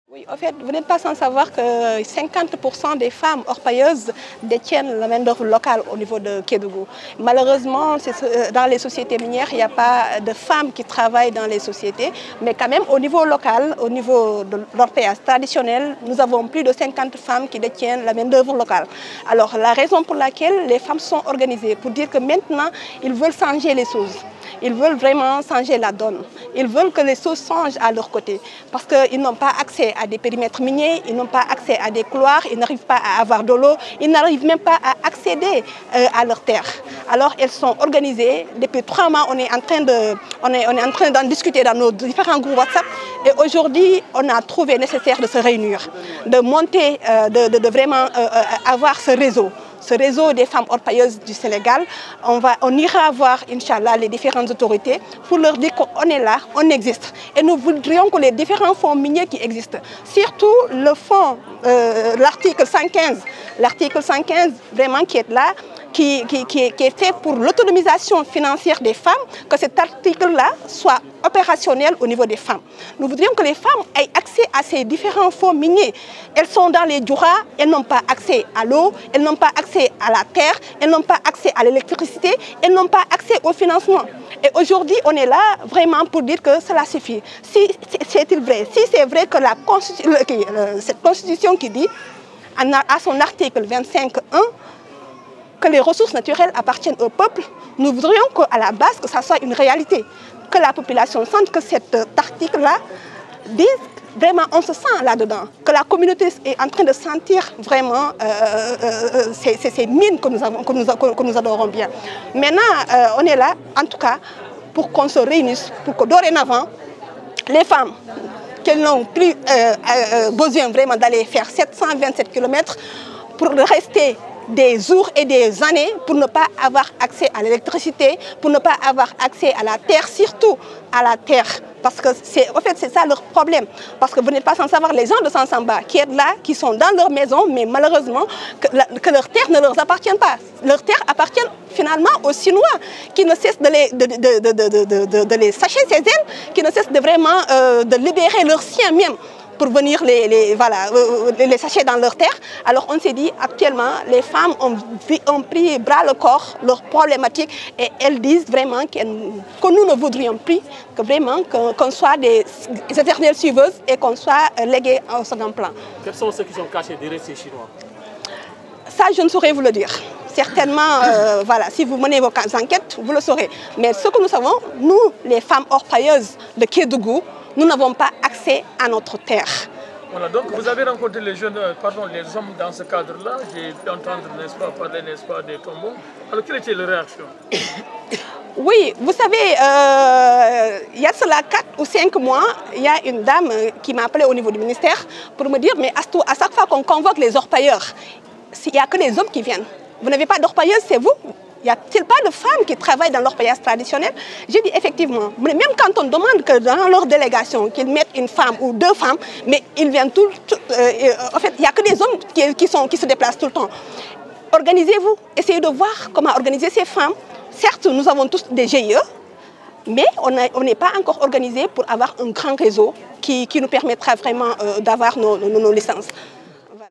Oui, en fait, vous n'êtes pas sans savoir que 50% des femmes orpailleuses détiennent la main-d'œuvre locale au niveau de Kédougou. Malheureusement, dans les sociétés minières, il n'y a pas de femmes qui travaillent dans les sociétés, mais quand même au niveau local, au niveau de l'orpaillage traditionnel, nous avons plus de 50 femmes qui détiennent la main-d'œuvre locale. Alors, la raison pour laquelle les femmes sont organisées, pour dire que maintenant, ils veulent changer les choses. Ils veulent vraiment changer la donne. Ils veulent que les choses changent à leur côté. Parce qu'ils n'ont pas accès à des périmètres miniers, ils n'ont pas accès à des couloirs, ils n'arrivent pas à avoir de l'eau, ils n'arrivent même pas à accéder à leurs terres. Alors elles sont organisées. Depuis 3 mois, on est en train d'en discuter dans nos différents groupes WhatsApp. Et aujourd'hui, on a trouvé nécessaire de se réunir, de monter, de vraiment avoir ce réseau. Ce réseau des femmes orpailleuses du Sénégal, on ira voir, Inch'Allah, les différentes autorités pour leur dire qu'on est là, on existe. Et nous voudrions que les différents fonds miniers qui existent, surtout le fonds, l'article 115, vraiment qui est là, qui est fait pour l'autonomisation financière des femmes, que cet article-là soit opérationnel au niveau des femmes. Nous voudrions que les femmes aient accès à ces différents fonds miniers. Elles sont dans les djouras, elles n'ont pas accès à l'eau, elles n'ont pas accès à la terre, elles n'ont pas accès à l'électricité, elles n'ont pas accès au financement. Et aujourd'hui, on est là vraiment pour dire que cela suffit. Si c'est vrai, si c'est vrai que cette constitution qui dit, à son article 25.1, que les ressources naturelles appartiennent au peuple, nous voudrions qu'à la base, que ça soit une réalité. Que la population sente que cet article-là dise vraiment on se sent là-dedans. Que la communauté est en train de sentir vraiment ces mines que nous adorons bien. Maintenant, on est là, en tout cas, pour qu'on se réunisse, pour que dorénavant, les femmes qu'elles n'ont plus besoin vraiment d'aller faire 727 km pour rester des jours et des années pour ne pas avoir accès à l'électricité, pour ne pas avoir accès à la terre, surtout à la terre. Parce que en fait, c'est ça leur problème. Parce que vous n'êtes pas sans savoir, les gens de Sansamba qui sont là, qui sont dans leur maison, mais malheureusement, que leur terre ne leur appartient pas. Leur terre appartient finalement aux Chinois, qui ne cessent de les sacher ces ailes, qui ne cessent de vraiment de libérer leurs siens même, pour venir les sacher dans leur terre. Alors on s'est dit, actuellement, les femmes ont pris bras le corps leurs problématiques et elles disent vraiment que nous ne voudrions plus, que vraiment qu'on soit des éternelles suiveuses et qu'on soit légués au second plan. Quels sont ceux qui sont cachés derrière ces Chinois? Ça, je ne saurais vous le dire. Certainement, si vous menez vos enquêtes, vous le saurez. Mais ce que nous savons, nous, les femmes orpailleuses de Kédougou, nous n'avons pas accès à notre terre. Voilà, donc vous avez rencontré les jeunes, les hommes dans ce cadre-là. J'ai pu entendre, n'est-ce pas, parler, n'est-ce pas, des tombeaux. Alors, quelle était leur réaction? Oui, vous savez, il y a cela 4 ou 5 mois, il y a une dame qui m'a appelé au niveau du ministère pour me dire, mais à chaque fois qu'on convoque les orpailleurs, il n'y a que les hommes qui viennent. Vous n'avez pas d'orpailleuse, c'est vous? Y a-t-il pas de femmes qui travaillent dans l'orpaillage traditionnel? J'ai dit effectivement, mais même quand on demande que dans leur délégation qu'ils mettent une femme ou 2 femmes, mais ils viennent en fait, il n'y a que des hommes qui se déplacent tout le temps. Organisez-vous, essayez de voir comment organiser ces femmes. Certes, nous avons tous des GIE, mais on n'est pas encore organisé pour avoir un grand réseau qui nous permettra vraiment d'avoir nos licences.